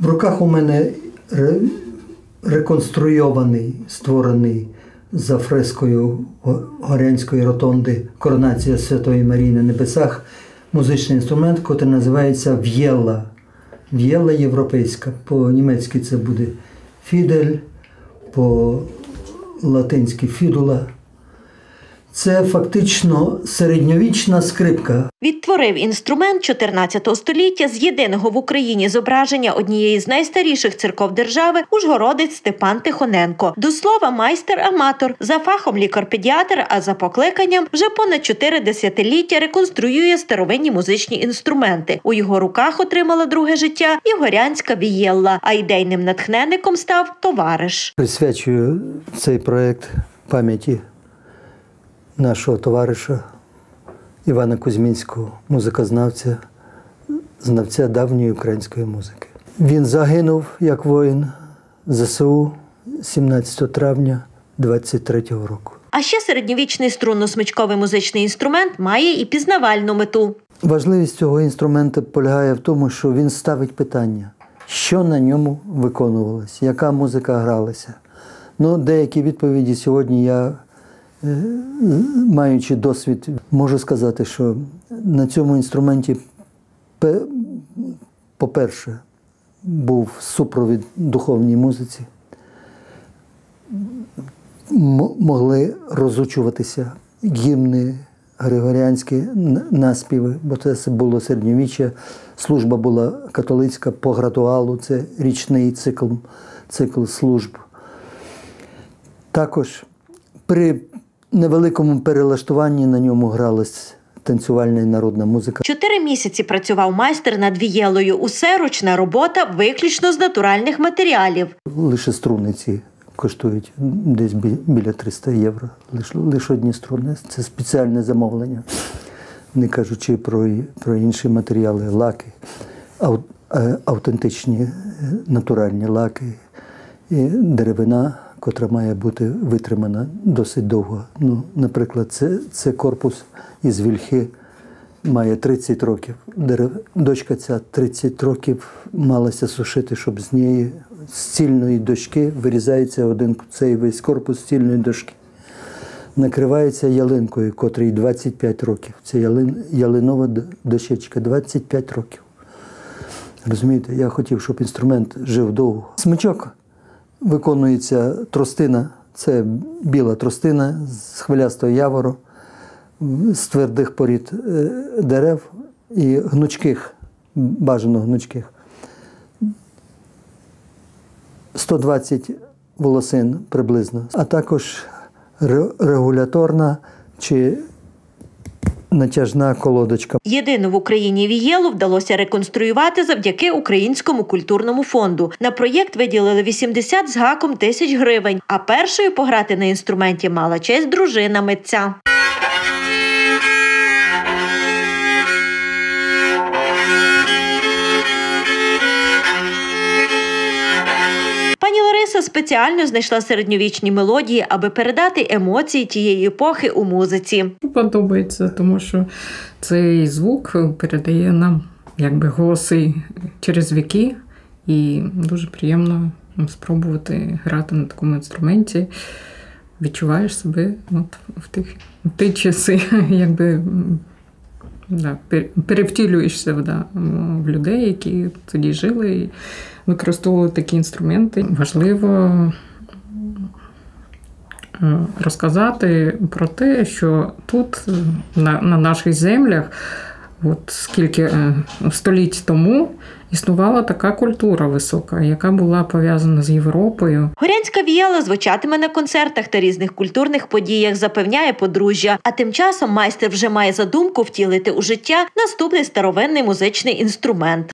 В руках у мене реконструйований, створений за фрескою Горянської ротонди «Коронація Святої Марії на небесах» музичний інструмент, який називається в'єлла. В'єлла європейська. По-німецьки це буде фідель, по-латинськи фідула. Це фактично середньовічна скрипка. Відтворив інструмент 14 століття з єдиного в Україні зображення однієї з найстаріших церков держави ужгородець Степан Тихоненко. До слова, майстер-аматор, за фахом лікар-педіатр, а за покликанням вже понад 4 десятиліття реконструює старовинні музичні інструменти. У його руках отримала друге життя і горянська вієлла, а ідейним натхненником став товариш. Присвячую цей проєкт пам'яті нашого товариша Івана Кузьмінського, музикознавця, знавця давньої української музики. Він загинув як воїн ЗСУ 17 травня 23-го року. А ще середньовічний струнно-смичковий музичний інструмент має і пізнавальну мету. Важливість цього інструменту полягає в тому, що він ставить питання, що на ньому виконувалось, яка музика гралася. Деякі відповіді сьогодні я, маючи досвід, можу сказати, що на цьому інструменті, по-перше, був супровід духовній музиці. Могли розучуватися гімни григоріанські, наспіви, бо це було середньовіччя. Служба була католицька по градуалу, це річний цикл служб. Також при невеликому перелаштуванні на ньому гралась танцювальна і народна музика. 4 місяці працював майстер над вієллою. Усе ручна робота, виключно з натуральних матеріалів. Лише струни ці коштують десь біля 300 євро. Лише одні струни. Це спеціальне замовлення. Не кажучи про інші матеріали, лаки, автентичні натуральні лаки, і деревина, котра має бути витримана досить довго. Наприклад, це корпус із вільхи, має 30 років. Дошка ця 30 років малася сушити, щоб з неї, з цільної дошки, вирізається цей весь корпус цільної дошки. Накривається ялинкою, котрій 25 років. Це ялинова дощечка, 25 років. Розумієте, я хотів, щоб інструмент жив довго. Смичок виконується тростина, це біла тростина з хвилястого явору, з твердих порід дерев і гнучких, бажано гнучких. 120 волосин приблизно, а також регуляторна чи натяжна колодочка. Єдину в Україні вієллу вдалося реконструювати завдяки Українському культурному фонду. На проєкт виділили 80 з гаком тисяч гривень, а першою пограти на інструменті мала честь дружина митця. Пані Лариса спеціально знайшла середньовічні мелодії, аби передати емоції тієї епохи у музиці. Подобається, тому що цей звук передає нам голоси через віки, і дуже приємно спробувати грати на такому інструменті. Відчуваєш себе в ті часи, перевтілюєшся в людей, які тоді жили і використовували такі інструменти. Важливо розказати про те, що тут, на наших землях, скільки століть тому існувала така культура висока, яка була пов'язана з Європою. Горянська вієлла звучатиме на концертах та різних культурних подіях, запевняє подружжя. А тим часом майстер вже має задумку втілити у життя наступний старовинний музичний інструмент.